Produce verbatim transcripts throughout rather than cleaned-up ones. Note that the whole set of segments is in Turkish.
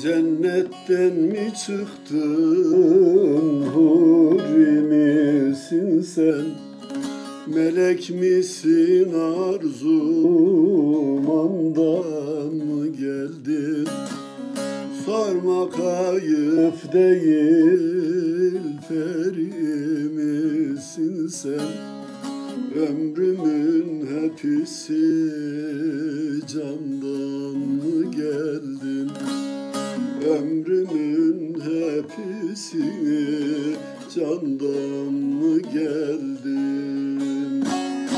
Cennetten mi çıktın, huri misin sen? Melek misin, arzumandan mı geldin? Sormak ayıp değil, peri misin sen? Ömrümün hepsi candan mı geldin? Ömrümün hepsini candan mı geldin?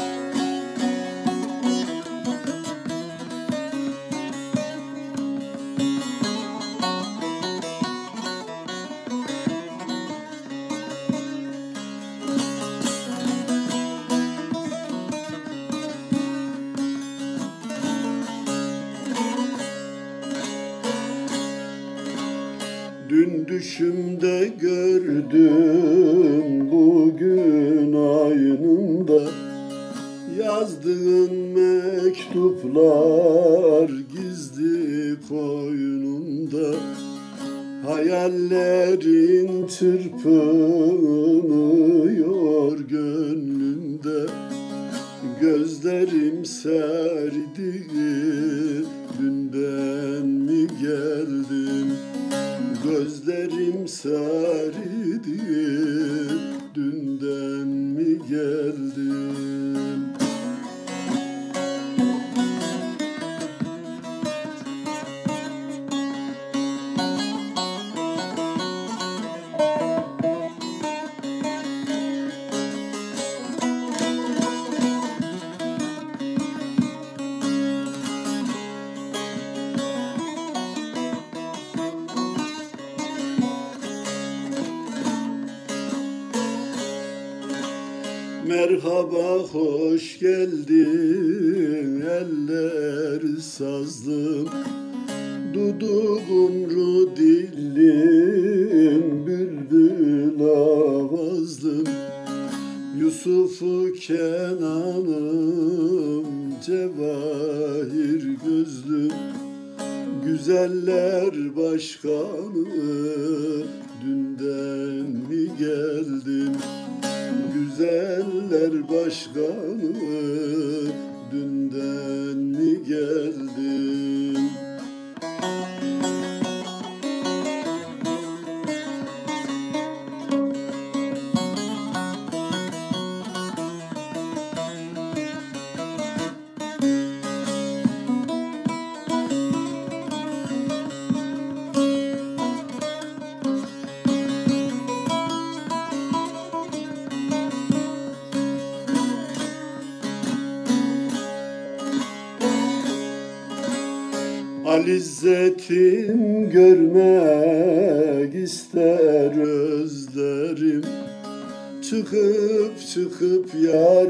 Dün düşümde gördüm, bugün aynında yazdığın mektuplar gizli koynunda. Hayallerin çırpınıyor gönlünde. Gözlerim serdi, dünden mi geldin? Gözlerim sarıydı, dünden mi geldin? Merhaba, hoş geldin, eller sazlım, dudugumru dilin, bülbül avazlım. Yusuf'u Kenan'ım, cevahir gözlüm, güzeller başkanı, dünden mi geldin? Güzeller başkanı, dünden mi geldin? Alizzetim görmek ister özlerim, çıkıp çıkıp yar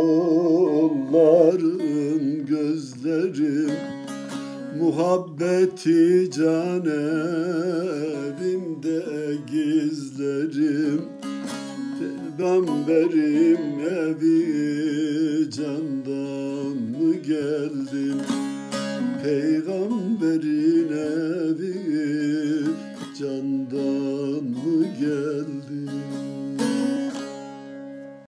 yolların gözlerim. Muhabbeti can evimde gizlerim, peygamberim evi candan mı geldin? Peygamberin evi